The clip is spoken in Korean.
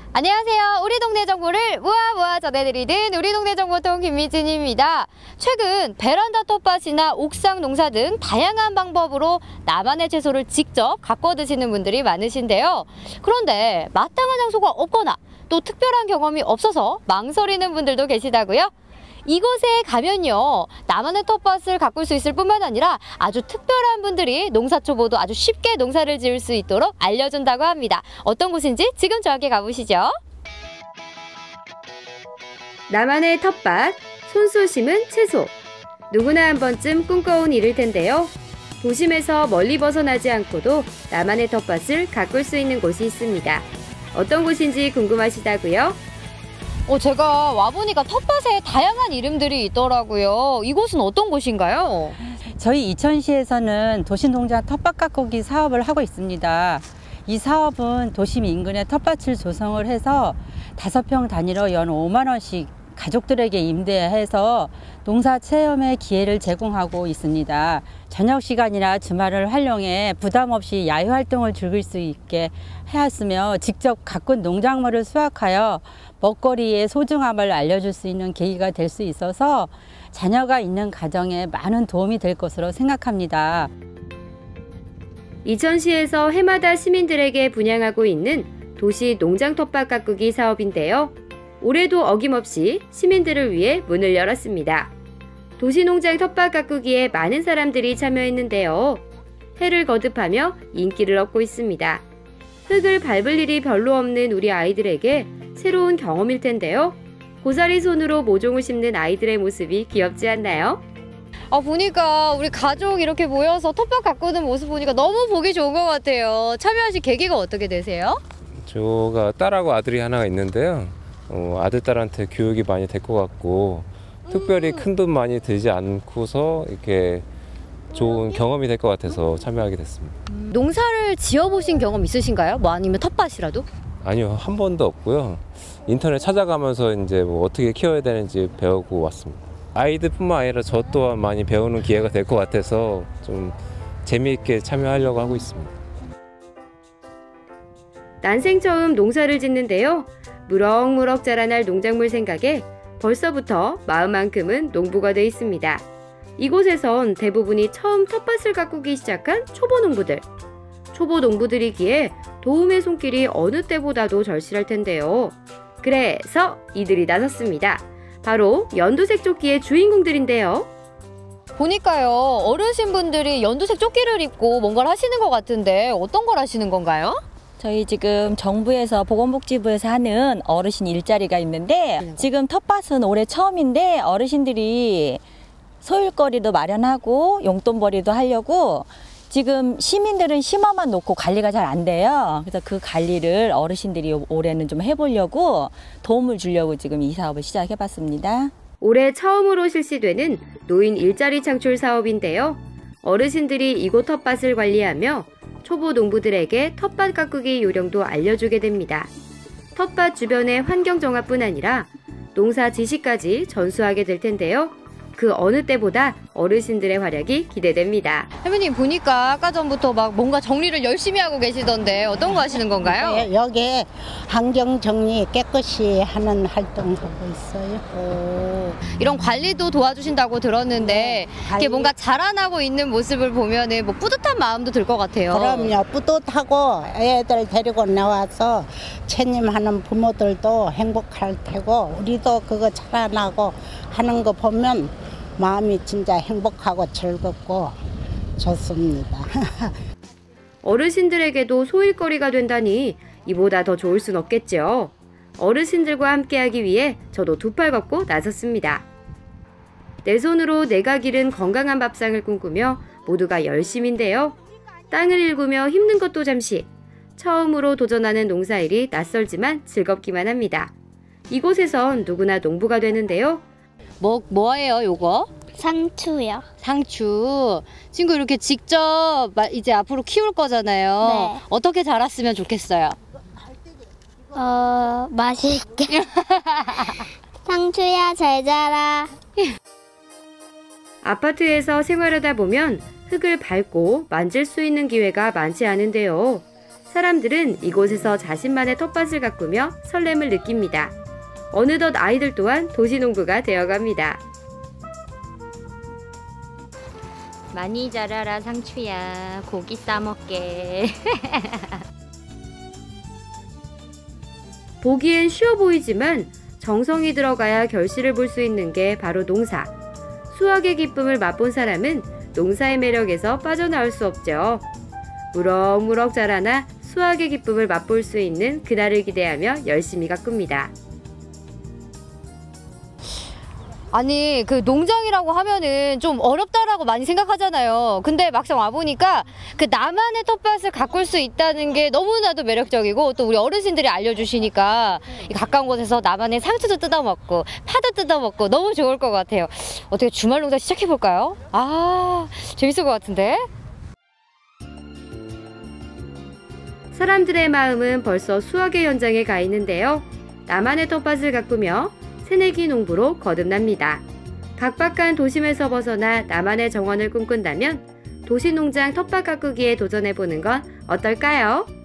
안녕하세요. 우리 동네 정보를 무아무아 전해드리는 우리 동네 정보통 김미진입니다. 최근 베란다 텃밭이나 옥상 농사 등 다양한 방법으로 나만의 채소를 직접 가꿔 드시는 분들이 많으신데요. 그런데 마땅한 장소가 없거나 또 특별한 경험이 없어서 망설이는 분들도 계시다고요? 이곳에 가면요, 나만의 텃밭을 가꿀 수 있을 뿐만 아니라 아주 특별한 분들이 농사초보도 아주 쉽게 농사를 지을 수 있도록 알려준다고 합니다. 어떤 곳인지 지금 저와 함께 가보시죠. 나만의 텃밭, 손수 심은 채소. 누구나 한 번쯤 꿈꿔온 일일 텐데요. 도심에서 멀리 벗어나지 않고도 나만의 텃밭을 가꿀 수 있는 곳이 있습니다. 어떤 곳인지 궁금하시다고요? 제가 와보니까 텃밭에 다양한 이름들이 있더라고요. 이곳은 어떤 곳인가요? 저희 이천시에서는 도시농장 텃밭 가꾸기 사업을 하고 있습니다. 이 사업은 도심 인근에 텃밭을 조성을 해서 5평 단위로 연 5만 원씩 가족들에게 임대해서 농사 체험의 기회를 제공하고 있습니다. 저녁 시간이나 주말을 활용해 부담 없이 야외 활동을 즐길 수 있게 하였으며 직접 가꾼 농작물을 수확하여 먹거리의 소중함을 알려줄 수 있는 계기가 될 수 있어서 자녀가 있는 가정에 많은 도움이 될 것으로 생각합니다. 이천시에서 해마다 시민들에게 분양하고 있는 도시 농장 텃밭 가꾸기 사업인데요. 올해도 어김없이 시민들을 위해 문을 열었습니다. 도시농장 텃밭 가꾸기에 많은 사람들이 참여했는데요. 해를 거듭하며 인기를 얻고 있습니다. 흙을 밟을 일이 별로 없는 우리 아이들에게 새로운 경험일 텐데요. 고사리 손으로 모종을 심는 아이들의 모습이 귀엽지 않나요? 보니까 우리 가족 이렇게 모여서 텃밭 가꾸는 모습 보니까 너무 보기 좋은 것 같아요. 참여하신 계기가 어떻게 되세요? 제가 딸하고 아들이 하나가 있는데요. 아들, 딸한테 교육이 많이 될 것 같고 특별히 큰 돈 많이 들지 않고서 이렇게 좋은 경험이 될 것 같아서 참여하게 됐습니다. 농사를 지어보신 경험 있으신가요? 뭐 아니면 텃밭이라도? 아니요, 한 번도 없고요. 인터넷 찾아가면서 이제 뭐 어떻게 키워야 되는지 배우고 왔습니다. 아이들뿐만 아니라 저 또한 많이 배우는 기회가 될 것 같아서 좀 재미있게 참여하려고 하고 있습니다. 난생 처음 농사를 짓는데요. 무럭무럭 자라날 농작물 생각에 벌써부터 마음만큼은 농부가 돼 있습니다. 이곳에선 대부분이 처음 텃밭을 가꾸기 시작한 초보 농부들. 초보 농부들이기에 도움의 손길이 어느 때보다도 절실할 텐데요. 그래서 이들이 나섰습니다. 바로 연두색 조끼의 주인공들인데요. 보니까요, 어르신분들이 연두색 조끼를 입고 뭔가를 하시는 것 같은데 어떤 걸 하시는 건가요? 저희 지금 정부에서 보건복지부에서 하는 어르신 일자리가 있는데 지금 텃밭은 올해 처음인데 어르신들이 소일거리도 마련하고 용돈벌이도 하려고 지금 시민들은 심어만 놓고 관리가 잘 안 돼요. 그래서 그 관리를 어르신들이 올해는 좀 해보려고 도움을 주려고 지금 이 사업을 시작해봤습니다. 올해 처음으로 실시되는 노인 일자리 창출 사업인데요. 어르신들이 이곳 텃밭을 관리하며 초보 농부들에게 텃밭 가꾸기 요령도 알려주게 됩니다. 텃밭 주변의 환경 정화뿐 아니라 농사 지시까지 전수하게 될 텐데요. 그 어느 때보다 어르신들의 활약이 기대됩니다. 할머님 보니까 아까 전부터 막 뭔가 정리를 열심히 하고 계시던데 어떤 거 하시는 건가요? 네, 여기 환경 정리 깨끗이 하는 활동하고 있어요. 이런 관리도 도와주신다고 들었는데 이게 뭔가 자라나고 있는 모습을 보면은 뭐 뿌듯한 마음도 들 것 같아요. 그럼요. 뿌듯하고 애들 데리고 나와서 체념하는 부모들도 행복할 테고 우리도 그거 자라나고 하는 거 보면 마음이 진짜 행복하고 즐겁고 좋습니다. 어르신들에게도 소일거리가 된다니 이보다 더 좋을 순 없겠죠. 어르신들과 함께하기 위해 저도 두 팔 걷고 나섰습니다. 내 손으로 내가 기른 건강한 밥상을 꿈꾸며 모두가 열심인데요. 땅을 일구며 힘든 것도 잠시. 처음으로 도전하는 농사일이 낯설지만 즐겁기만 합니다. 이곳에선 누구나 농부가 되는데요. 뭐예요, 요거? 상추요. 상추. 친구 이렇게 직접 이제 앞으로 키울 거잖아요. 네. 어떻게 자랐으면 좋겠어요? 맛있게. 상추야, 잘 자라. 아파트에서 생활하다 보면 흙을 밟고 만질 수 있는 기회가 많지 않은데요. 사람들은 이곳에서 자신만의 텃밭을 가꾸며 설렘을 느낍니다. 어느덧 아이들 또한 도시농부가 되어갑니다. 많이 자라라 상추야. 고기 싸먹게. 보기엔 쉬워 보이지만 정성이 들어가야 결실을 볼 수 있는 게 바로 농사. 수확의 기쁨을 맛본 사람은 농사의 매력에서 빠져나올 수 없죠. 무럭무럭 자라나 수확의 기쁨을 맛볼 수 있는 그날을 기대하며 열심히 가꿉니다. 아니, 그 농장이라고 하면은 좀 어렵다라고 많이 생각하잖아요. 근데 막상 와보니까 그 나만의 텃밭을 가꿀 수 있다는 게 너무나도 매력적이고, 또 우리 어르신들이 알려주시니까 이 가까운 곳에서 나만의 상추도 뜯어먹고 파도 뜯어먹고 너무 좋을 것 같아요. 어떻게 주말 농사 시작해볼까요? 아, 재밌을 것 같은데? 사람들의 마음은 벌써 수확의 현장에 가 있는데요. 나만의 텃밭을 가꾸며 새내기 농부로 거듭납니다. 각박한 도심에서 벗어나 나만의 정원을 꿈꾼다면 도시농장 텃밭 가꾸기에 도전해보는 건 어떨까요?